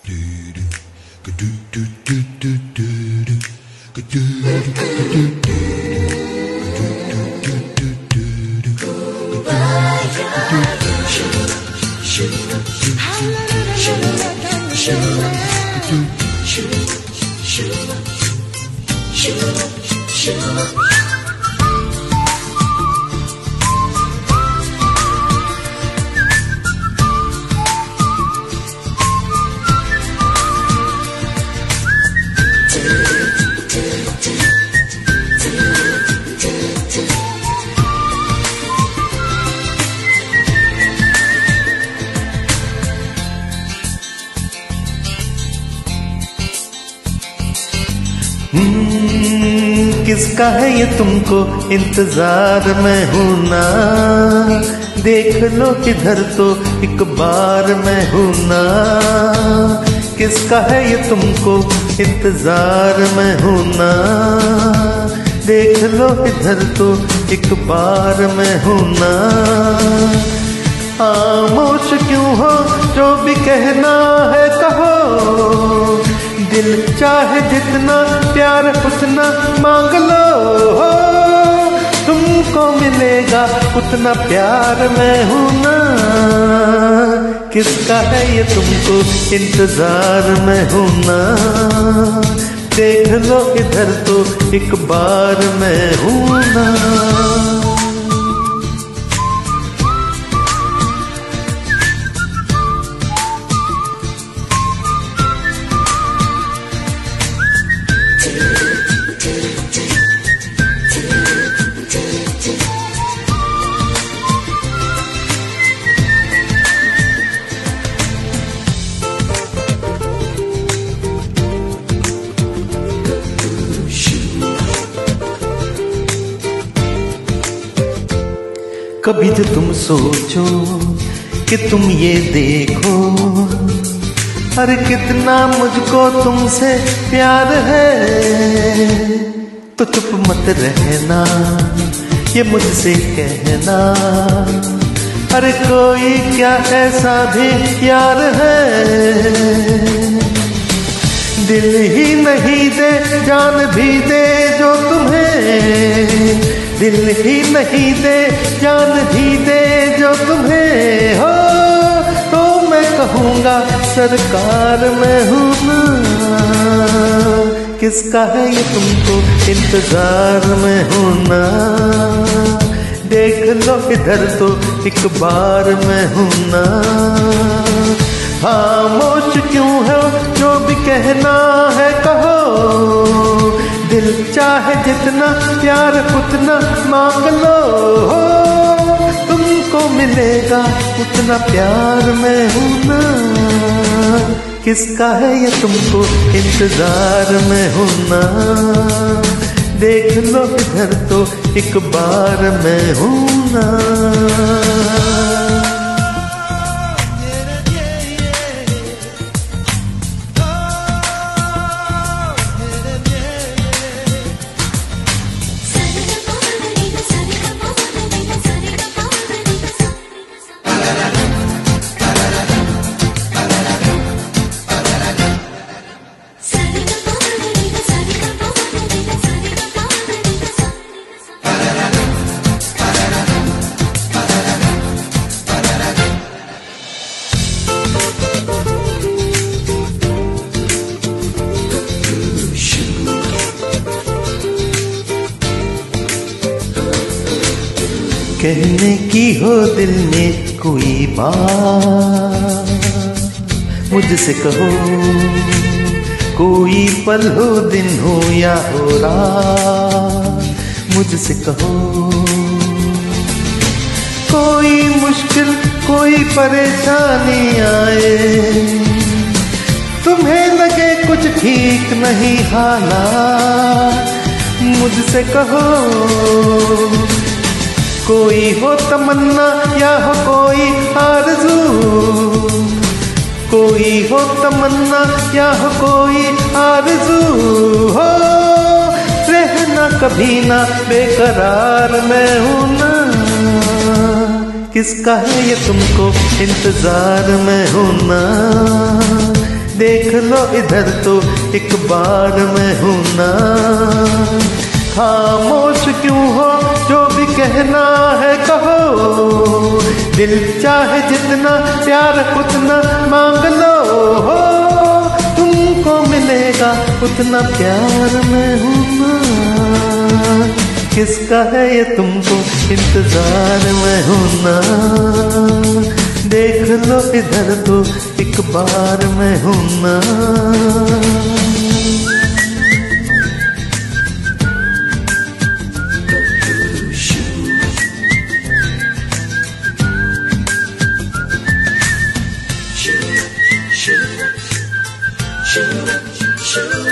किसका है ये तुमको इंतजार में हूं ना, देख लो इधर तो एक बार मैं हूं ना। किसका है ये तुमको इंतजार में हूं ना, देख लो इधर तो एक बार मैं हूं ना। खामोश क्यों हो, जो भी कहना है कहो, दिल चाहे जितना प्यार उतना मांग लो, तुमको मिलेगा उतना प्यार मैं हूं ना। किसका है ये तुमको इंतजार में हूं ना, देख लो इधर तो एक बार मैं हूं ना। कभी तो तुम सोचो कि तुम ये देखो, अरे कितना मुझको तुमसे प्यार है। तो चुप मत रहना, ये मुझसे कहना, अरे कोई क्या ऐसा भी यार है। दिल ही नहीं दे जान भी दे जो तुम्हें, दिल ही नहीं दे जान भी दे जो तुम्हें हो, तो मैं कहूँगा सरकार मैं हूँ ना। किसका है ये तुमको इंतजार में हूँ ना, देख लो इधर तो एक बार मैं हूँ ना। खामोश क्यों है, जो भी कहना है कहो, दिल चाहे जितना प्यार उतना मांग लो, तुमको मिलेगा उतना प्यार मैं हूं ना। किसका है ये तुमको इंतजार में हूं ना, देख लो इधर तो एक बार मैं हूं ना। कहने की हो दिल में कोई बात, मुझसे कहो। कोई पल हो दिन हो या हो रात, मुझसे कहो। कोई मुश्किल कोई परेशानी आए, तुम्हें लगे कुछ ठीक नहीं हालात, मुझसे कहो। कोई हो तमन्ना या हो कोई आरज़ू, कोई हो तमन्ना या हो कोई आरज़ू हो, रहना कभी ना बेकरार मैं हूँ ना। किसका है ये तुमको इंतजार में हूँ ना, देख लो इधर तो एक बार मैं हूं ना। खामोश क्यों हो, जो भी कहना है कहो, दिल चाहे जितना प्यार उतना मांग लो हो, तुमको मिलेगा उतना प्यार मैं हूं ना। किसका है ये तुमको इंतजार मैं हूं ना। देख लो इधर तो एक बार मैं हूं ना। Shoot.